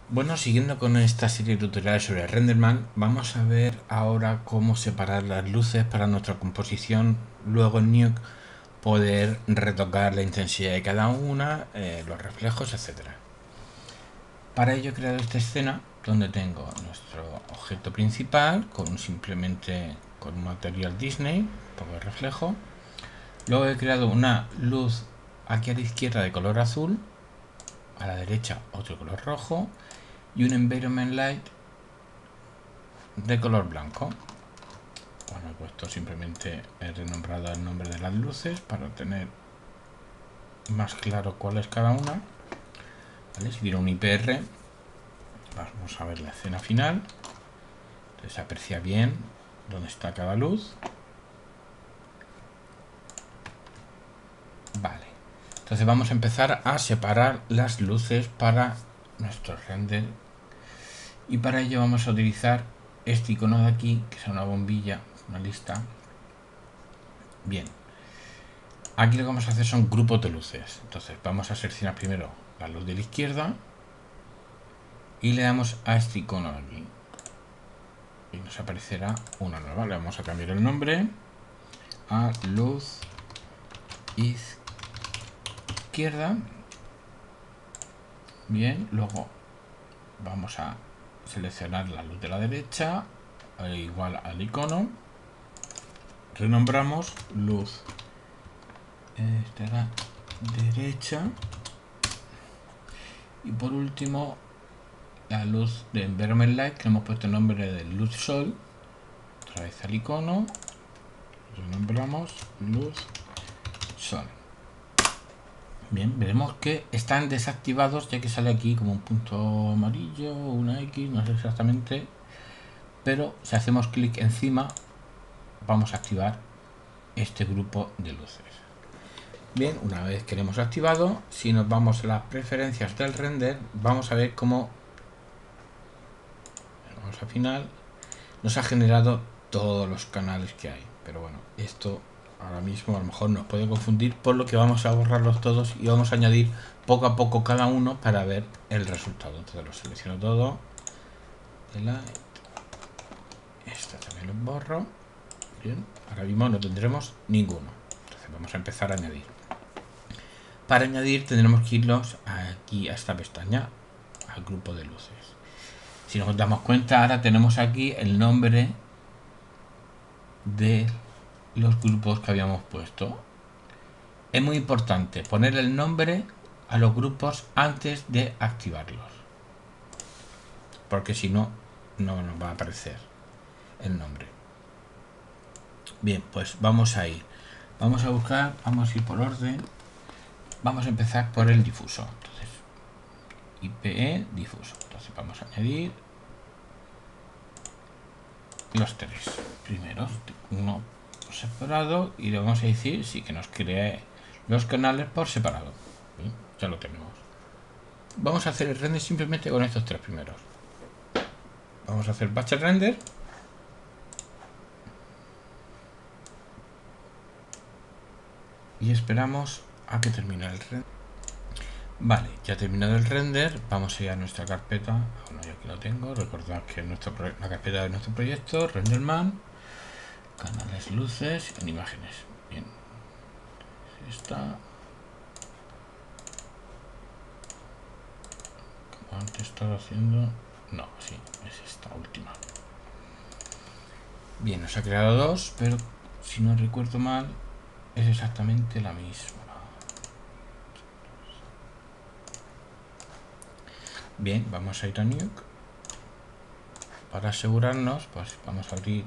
Bueno, siguiendo con esta serie de tutoriales sobre Renderman, vamos a ver ahora cómo separar las luces para nuestra composición, luego en Nuke poder retocar la intensidad de cada una, los reflejos, etcétera. Para ello he creado esta escena donde tengo nuestro objeto principal simplemente con un material Disney, un poco de reflejo. Luego he creado una luz aquí a la izquierda de color azul, a la derecha otro color rojo y un environment light de color blanco. Bueno, he puesto simplemente, he renombrado el nombre de las luces para tener más claro cuál es cada una. ¿Vale? Si viene un IPR, vamos a ver la escena final. Entonces se aprecia bien dónde está cada luz. Vale. Entonces vamos a empezar a separar las luces para nuestro render. Y para ello vamos a utilizar este icono de aquí, que es una bombilla, una lista. Bien. Aquí lo que vamos a hacer son grupos de luces. Entonces vamos a seleccionar primero la luz de la izquierda y le damos a este icono de aquí. Y nos aparecerá una nueva. Le vamos a cambiar el nombre a luz izquierda. Bien, luego vamos a seleccionar la luz de la derecha, igual al icono. Renombramos luz de la derecha. Y por último, la luz de Environment Light, que hemos puesto el nombre de luz sol. Otra vez al icono. Renombramos luz sol. Bien, veremos que están desactivados, ya que sale aquí como un punto amarillo, una X, no sé exactamente. Pero si hacemos clic encima, vamos a activar este grupo de luces. Bien, una vez que lo hemos activado, si nos vamos a las preferencias del render, vamos a ver cómo, vamos al final, nos ha generado todos los canales que hay. Pero bueno, esto ahora mismo a lo mejor nos puede confundir, por lo que vamos a borrarlos todos y vamos a añadir poco a poco cada uno para ver el resultado. Entonces lo selecciono todo, esta también lo borro. Bien, ahora mismo no tendremos ninguno. Entonces vamos a empezar a añadir. Para añadir tendremos que irnos aquí a esta pestaña, al grupo de luces. Si nos damos cuenta, ahora tenemos aquí el nombre de los grupos que habíamos puesto. Es muy importante poner el nombre a los grupos antes de activarlos, porque si no, no nos va a aparecer el nombre. Bien, pues vamos a ir. Vamos a buscar, vamos a ir por orden. Vamos a empezar por el difuso. Entonces, IPE difuso. Entonces vamos a añadir los tres primeros, uno separado, y le vamos a decir sí que nos cree los canales por separado. Bien, ya lo tenemos. Vamos a hacer el render simplemente con estos tres primeros. Vamos a hacer batch render. Y esperamos a que termine el render. Vale, ya ha terminado el render. Vamos a ir a nuestra carpeta. Bueno, yo aquí lo tengo. Recordad que la carpeta de nuestro proyecto, Renderman, canales, luces, en imágenes. Bien. Esta. Como antes estaba haciendo. No, sí, es esta última. Bien, nos ha creado dos, pero si no recuerdo mal, es exactamente la misma. Bien, vamos a ir a Nuke. Para asegurarnos, pues vamos a abrir.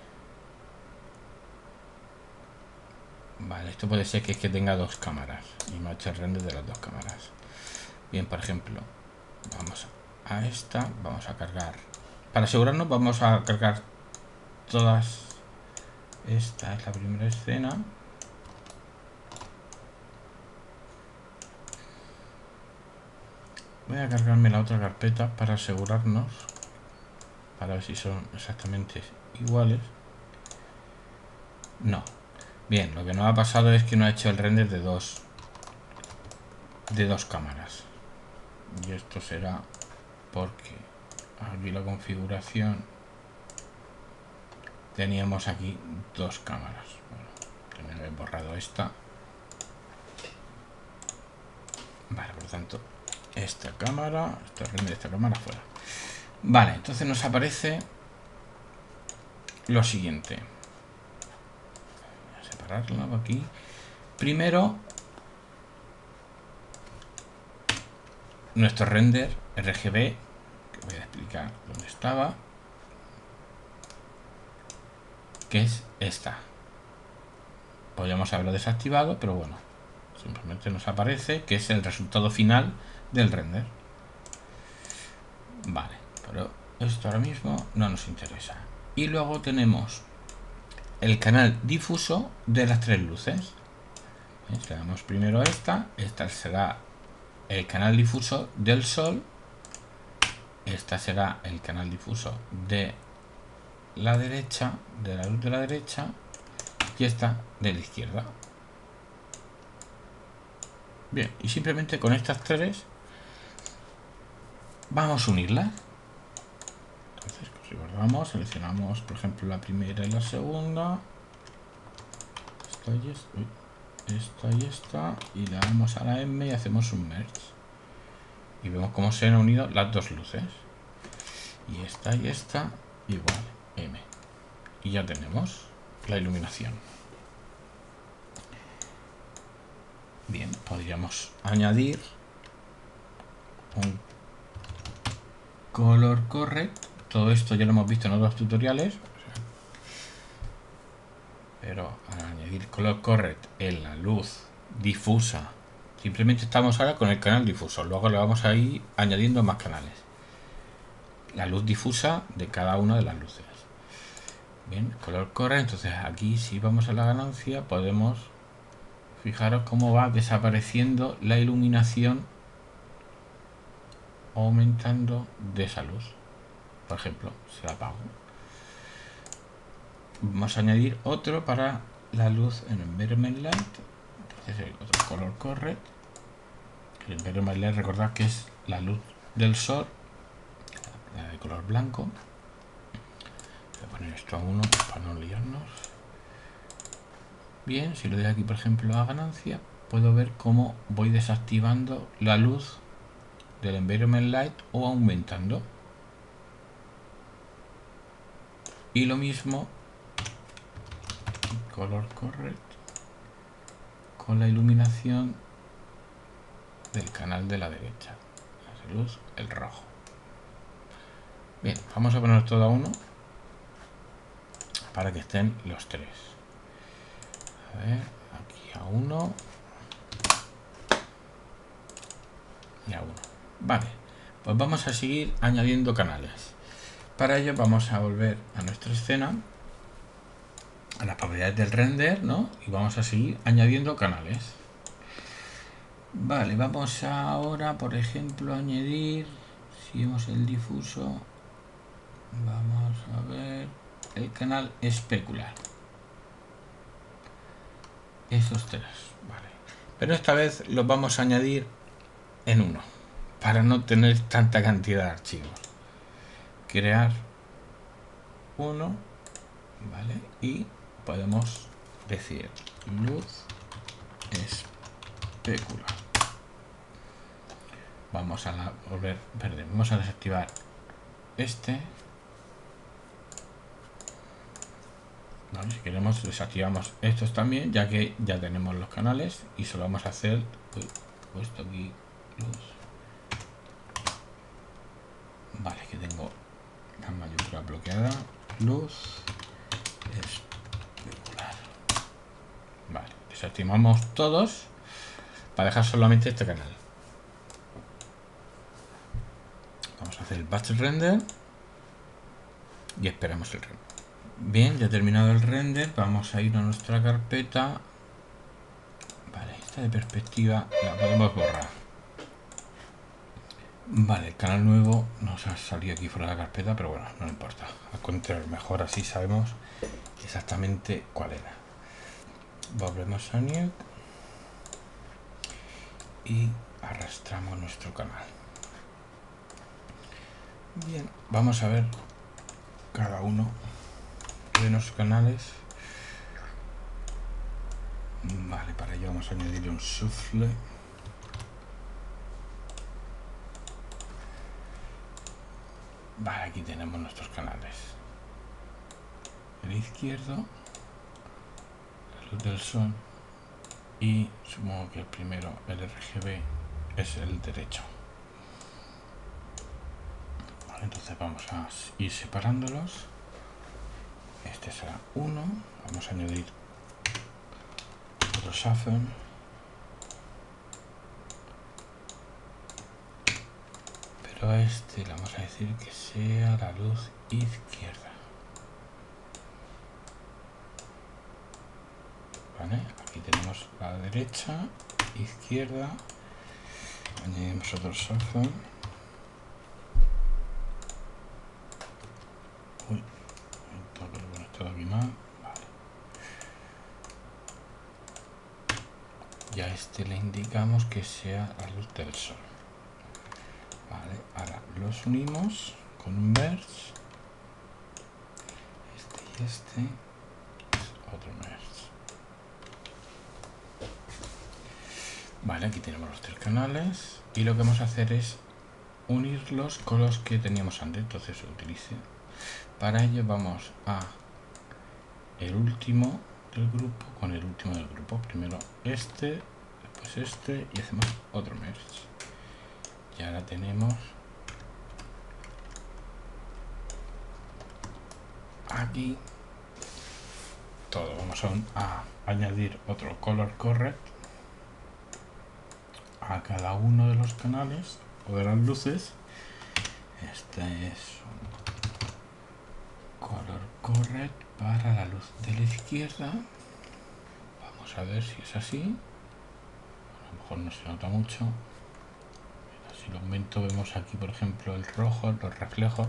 Vale, esto puede ser que tenga dos cámaras y me ha hecho el render de las dos cámaras. Bien, por ejemplo, vamos a esta, vamos a cargar. Para asegurarnos, vamos a cargar todas. Esta es la primera escena. Voy a cargarme la otra carpeta para asegurarnos, para ver si son exactamente iguales. No. Bien, lo que nos ha pasado es que no ha hecho el render de dos cámaras. Y esto será porque aquí la configuración teníamos aquí dos cámaras. Bueno, tenía que haber borrado esta. Vale, por lo tanto, esta cámara, esta cámara fuera. Vale, entonces nos aparece lo siguiente. Voy a separarlo aquí. Primero, nuestro render RGB, que voy a explicar dónde estaba, que es esta. Podríamos haberlo desactivado, pero bueno, simplemente nos aparece que es el resultado final del render. Vale, pero esto ahora mismo no nos interesa. Y luego tenemos el canal difuso de las tres luces. Le damos primero a esta será el canal difuso del sol, esta será el canal difuso de la derecha, de la luz de la derecha, y esta de la izquierda. Bien, y simplemente con estas tres vamos a unirlas. Entonces, recordamos, seleccionamos por ejemplo la primera y la segunda, esta y esta, y le damos a la M y hacemos un merge. Y vemos cómo se han unido las dos luces. Y esta igual, M. Y ya tenemos la iluminación. Bien, podríamos añadir un color correct. Todo esto ya lo hemos visto en otros tutoriales. Pero al añadir color correct en la luz difusa, simplemente estamos ahora con el canal difuso. Luego le vamos a ir añadiendo más canales. La luz difusa de cada una de las luces. Bien, color correct. Entonces aquí si vamos a la ganancia podemos fijaros cómo va desapareciendo la iluminación, aumentando de esa luz. Por ejemplo, se la apago. Vamos a añadir otro para la luz en Environment Light. Entonces el otro color correct. El Environment Light, recordad que es la luz del sol, la de color blanco. Voy a poner esto a 1 para no liarnos. Bien, si lo doy aquí por ejemplo a ganancia, puedo ver cómo voy desactivando la luz del Environment Light o aumentando. Y lo mismo color correct con la iluminación del canal de la derecha, la luz, el rojo. Bien, vamos a poner todo a 1 para que estén los tres. A ver, aquí a 1 y a 1. Vale, pues vamos a seguir añadiendo canales. Para ello vamos a volver a nuestra escena, a las propiedades del render, ¿no? Y vamos a seguir añadiendo canales. Vale, vamos ahora, por ejemplo, a añadir, si vemos el difuso, vamos a ver el canal especular. Esos tres, vale. Pero esta vez los vamos a añadir en uno, para no tener tanta cantidad de archivos. Crear uno, vale, y podemos decir luz especular. Vamos a volver verde, vamos a desactivar este. Vale, si queremos desactivamos estos también, ya que ya tenemos los canales y solo vamos a hacer puesto aquí luz. Vale, que tengo la mayúscula bloqueada, luz especular. Vale, desactivamos todos para dejar solamente este canal. Vamos a hacer el batch render y esperamos el render. Bien, ya terminado el render, vamos a ir a nuestra carpeta. Vale, esta de perspectiva la podemos borrar. Vale, el canal nuevo nos ha salido aquí fuera de la carpeta, pero bueno, no importa. Al contrario, mejor así sabemos exactamente cuál era. Volvemos a New y arrastramos nuestro canal. Bien, vamos a ver cada uno de los canales. Vale, para ello vamos a añadir un shuffle. Vale, aquí tenemos nuestros canales. El izquierdo, la luz del sol, y supongo que el primero, el RGB, es el derecho. Vale, entonces vamos a ir separándolos. Este será uno. Vamos a añadir otro shuffle. Pero a este le vamos a decir que sea la luz izquierda. Vale, aquí tenemos la derecha, izquierda. Añadimos otro shuffle. Uy, tengo que lo he conectado aquí mal. Vale. Y a este le indicamos que sea la luz del sol. Vale, ahora los unimos con un merge. Este y este es otro merge. Vale, aquí tenemos los tres canales y lo que vamos a hacer es unirlos con los que teníamos antes. Entonces utilice. Para ello vamos a el último del grupo con el último del grupo. Primero este, después este y hacemos otro merge. Y ahora tenemos aquí todo. Vamos a añadir otro color correct a cada uno de los canales o de las luces. Este es un color correct para la luz de la izquierda. Vamos a ver si es así. A lo mejor no se nota mucho. Si lo aumento, vemos aquí por ejemplo el rojo, los reflejos.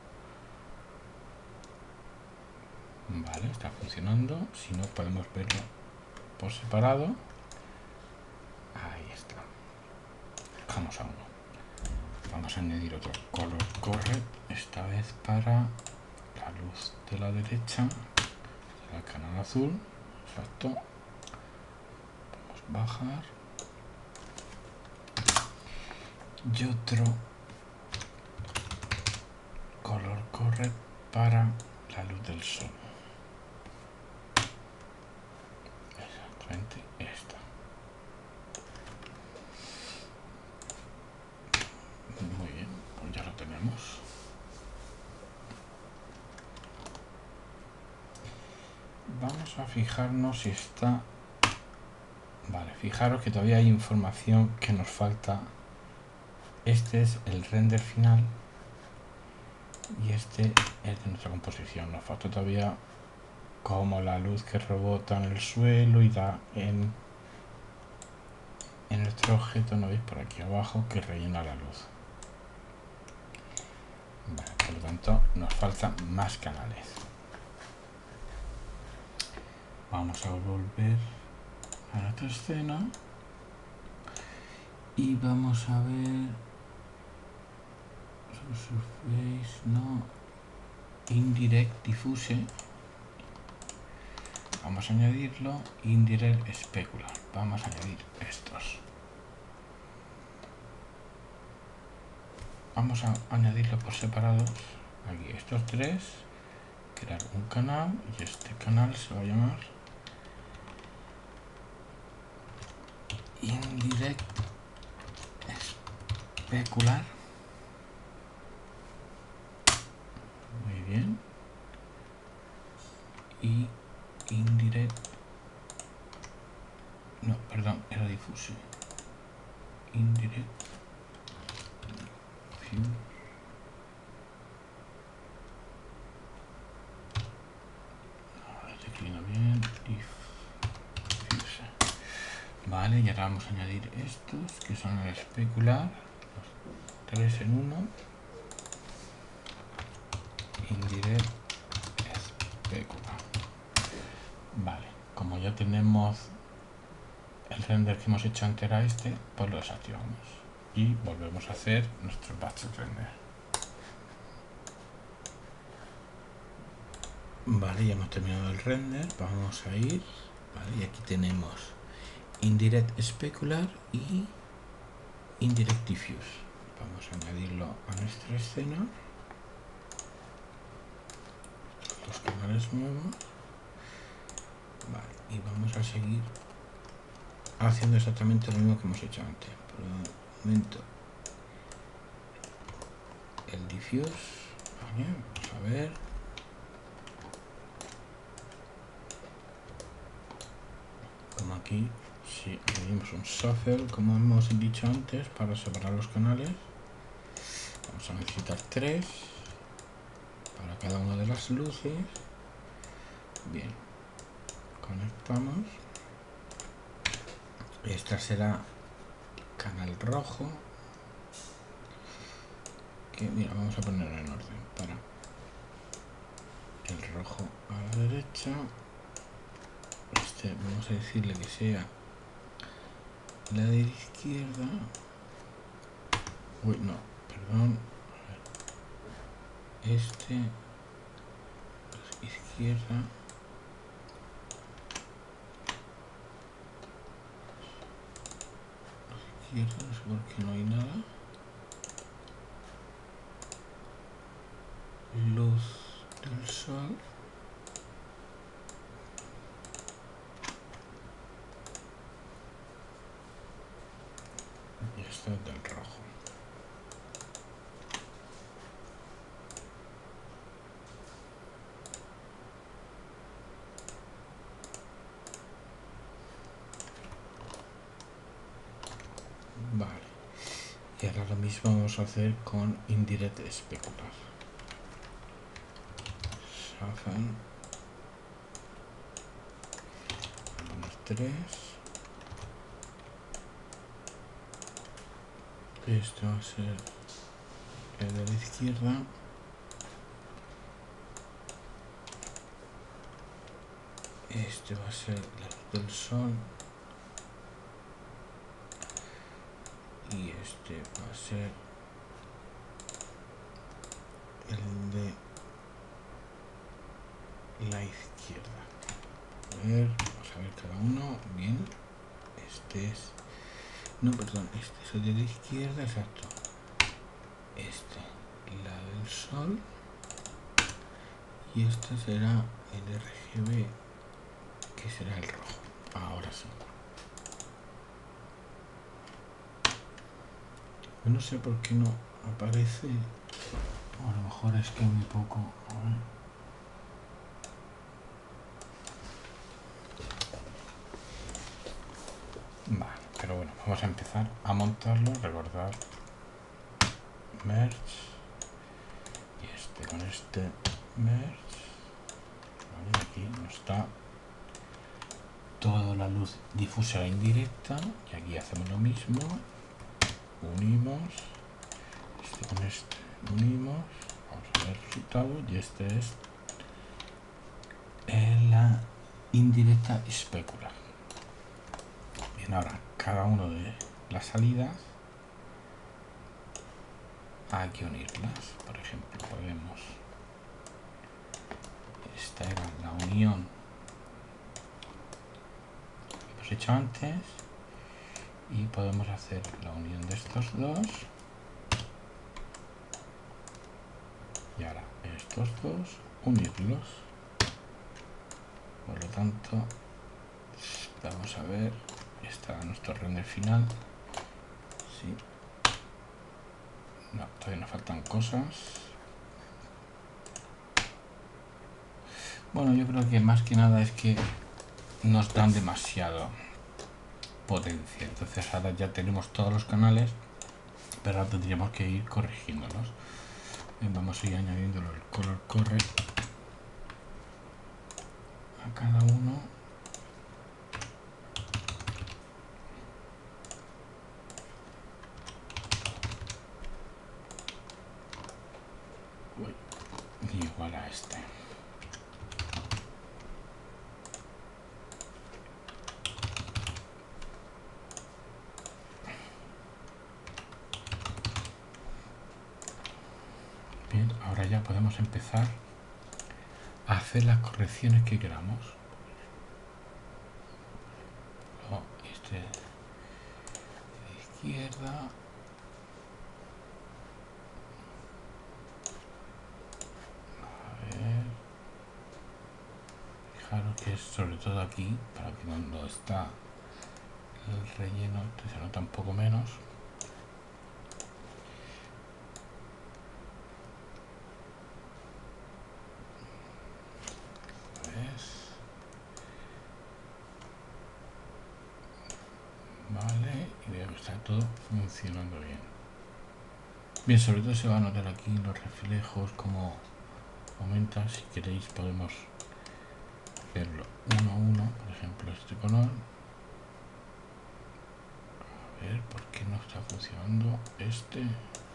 Vale, está funcionando. Si no, podemos verlo por separado. Ahí está. Dejamos a uno. Vamos a añadir otro color correct, esta vez para la luz de la derecha, el canal azul. Exacto. Vamos a bajar. Y otro color correct para la luz del sol. Exactamente esta. Muy bien, pues ya lo tenemos. Vamos a fijarnos si está... Vale, fijaros que todavía hay información que nos falta. Este es el render final y este es de nuestra composición. Nos falta todavía como la luz que rebota en el suelo y da en nuestro objeto. ¿No veis por aquí abajo que rellena la luz? Vale, por lo tanto nos faltan más canales. Vamos a volver a nuestra escena y vamos a ver surface, no, indirect diffuse. Vamos a añadirlo, indirect specular. Vamos a añadir estos. Vamos a añadirlo por separados. Aquí estos tres, crear un canal y este canal se va a llamar indirect specular. Muy bien. Y indirect, no, perdón, era diffuse. Indirect diffuse. Declina bien. Diffuse. Vale, y ahora vamos a añadir estos que son el especular, los tres en uno. Indirect specular. Vale, como ya tenemos el render que hemos hecho antes a este, pues lo desactivamos y volvemos a hacer nuestro batch render. Vale, ya hemos terminado el render. Vamos a ir. Vale, y aquí tenemos Indirect Specular y Indirect Diffuse. Vamos a añadirlo a nuestra escena. Los canales nuevos. Vale, y vamos a seguir haciendo exactamente lo mismo que hemos hecho antes. Por el momento, el diffuse. Vale, vamos a ver. Como aquí, si añadimos un shuffle, como hemos dicho antes, para separar los canales, vamos a necesitar 3 para cada una de las luces. Bien, conectamos. Esta será canal rojo, que mira, vamos a ponerlo en orden para el rojo a la derecha. Este vamos a decirle que sea la de la izquierda. Uy, no, perdón. Este izquierda. Izquierda, no sé por qué no hay nada. Luz del sol. Y esta es del rojo. Vale. Y ahora lo mismo vamos a hacer con Indirect Specular. Shuffle. 3. Esto va a ser el de la izquierda. Este va a ser la luz del sol. Y este va a ser el de la izquierda. A ver, vamos a ver cada uno. Bien. Este es... No, perdón. Este es el de la izquierda, exacto. Este, la del sol. Y este será el RGB, que será el rojo. Ahora sí. No sé por qué no aparece. O a lo mejor es que muy poco. Vale, pero bueno, vamos a empezar a montarlo. Recordar merge. Y este con este merge. Vale, aquí nos está toda la luz difusa e indirecta. Y aquí hacemos lo mismo. Unimos. Este con este unimos. Vamos a ver el resultado. Y este es la indirecta specular. Bien, ahora cada uno de las salidas hay que unirlas. Por ejemplo, podemos... Esta era la unión que hemos hecho antes. Y podemos hacer la unión de estos dos. Y ahora estos dos, unirlos. Por lo tanto, vamos a ver. Está nuestro render final. Sí. No, todavía nos faltan cosas. Bueno, yo creo que más que nada es que nos dan demasiado potencia. Entonces ahora ya tenemos todos los canales, pero ahora tendríamos que ir corrigiéndolos. Vamos a ir añadiéndolo el color correct a cada uno. Y igual a este. Bien, ahora ya podemos empezar hacer las correcciones que queramos. Este de izquierda. A ver. Fijaros que es sobre todo aquí, para que cuando está el relleno se nota un poco menos. Vale, y veo que está todo funcionando bien. Bien, sobre todo se va a notar aquí los reflejos, como aumenta. Si queréis podemos hacerlo uno a uno, por ejemplo este color. A ver, ¿por qué no está funcionando este?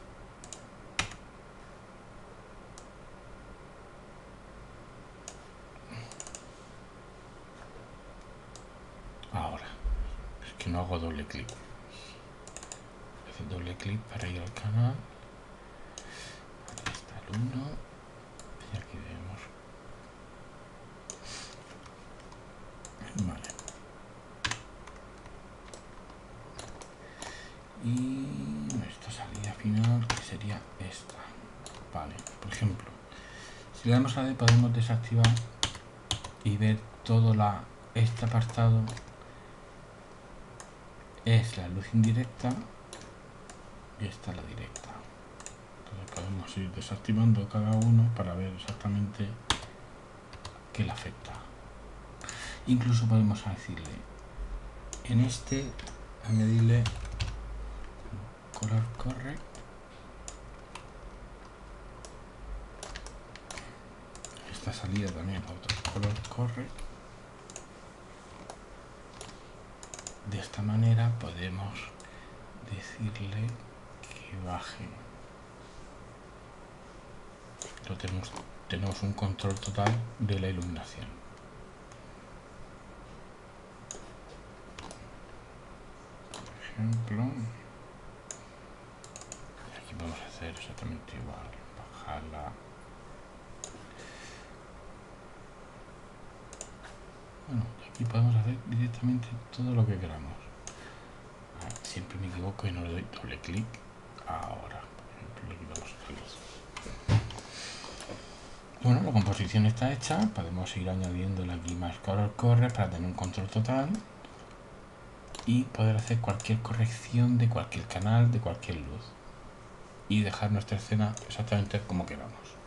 Ahora, es que no hago doble clic. Hace doble clic para ir al canal. Aquí está el 1 y aquí vemos. Vale. Y esta salida final, que sería esta. Vale, por ejemplo, si le damos a D podemos desactivar y ver todo este apartado. Es la luz indirecta y esta la directa. Entonces podemos ir desactivando cada uno para ver exactamente qué le afecta. Incluso podemos decirle en este, añadirle color correct. Esta salida también otro color correct. De esta manera podemos decirle que baje. Tenemos un control total de la iluminación. Por ejemplo, aquí vamos a hacer exactamente igual, bajarla. Bueno, aquí podemos hacer directamente todo lo que queramos. Siempre me equivoco y no le doy doble clic. Ahora, por ejemplo, le quitamos el luz. Bueno, la composición está hecha. Podemos ir añadiéndole aquí más color corre para tener un control total y poder hacer cualquier corrección de cualquier canal, de cualquier luz, y dejar nuestra escena exactamente como queramos.